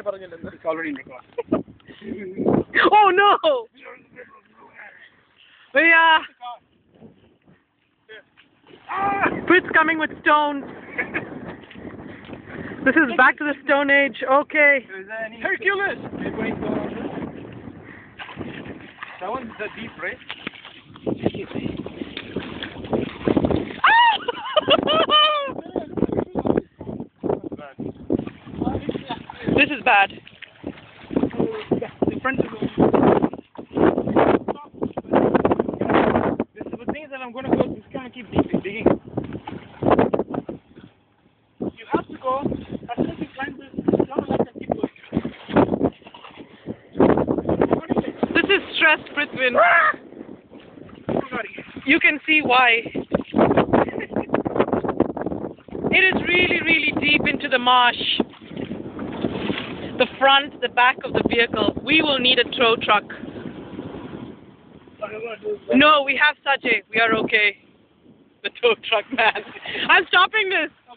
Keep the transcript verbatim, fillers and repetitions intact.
It's already in record. Oh no! Yeah. Prit's coming with stones. This is back to the Stone Age. Okay. Hercules! That one's the deep, right? This is bad. The front of the The thing is that I'm going to go, just kind of keep digging. You have to go, as soon as you climb this, don't let them keep going. This is stress, Prithwin. You can see why. It is really, really deep into the marsh. The front, the back of the vehicle. We will need a tow truck. No, we have Sajay. We are okay. The tow truck man. I'm stopping this.